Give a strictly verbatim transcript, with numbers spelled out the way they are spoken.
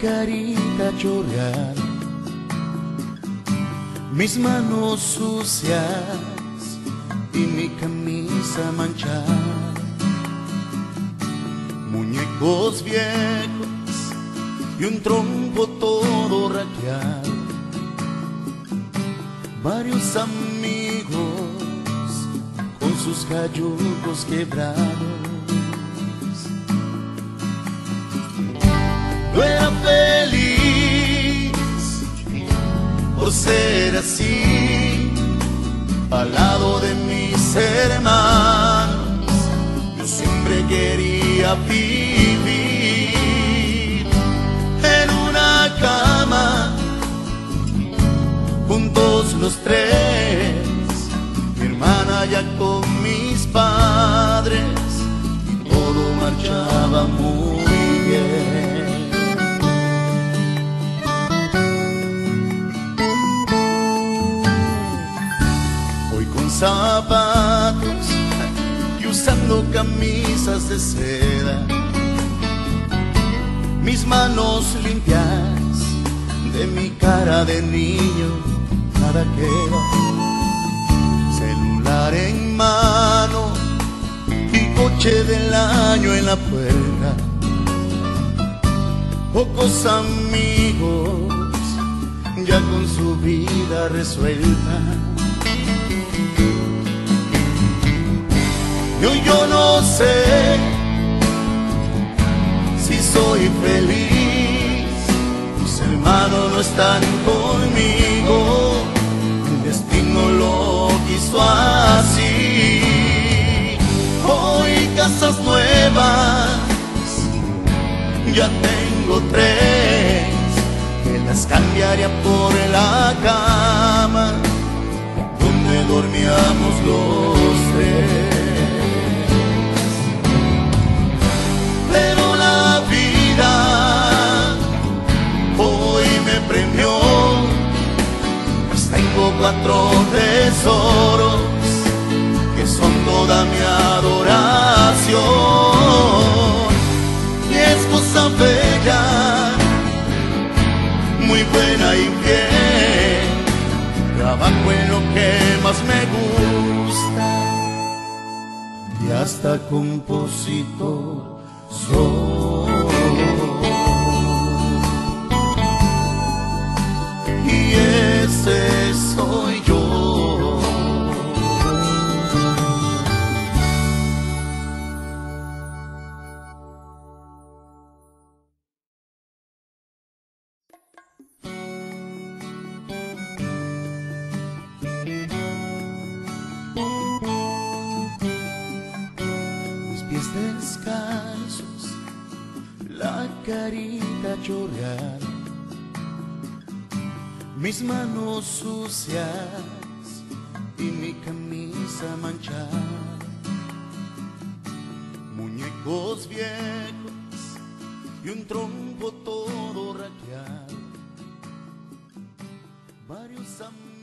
carita chorrear, mis manos sucias y mi camisa manchada, muñecos viejos y un trompo todo raqueado, varios amigos con sus cayucos quebrados. Yo era feliz por ser así, al lado de mis hermanos. Yo siempre quería vivir en una cama, juntos los tres, mi hermana ya con mis padres, y todo marchaba muy bien. Zapatos y usando camisas de seda, mis manos limpias de mi cara de niño, nada queda, celular en mano y coche del año en la puerta, pocos amigos ya con su vida resuelta. Yo, yo no sé si soy feliz, mis hermanos no están conmigo, el destino lo quiso así. Hoy casas nuevas, ya tengo tres, que las cambiaría por la cama donde dormíamos los tres. Pero la vida hoy me premió, pues tengo cuatro tesoros que son toda mi adoración. Mi esposa bella, muy buena y fiel, trabajo en lo que más me gusta y hasta compositor soy, y ese soy yo. Mis pies descalzos, la carita chorrear, mis manos sucias y mi camisa manchada, muñecos viejos y un trompo todo raqueado, varios amigos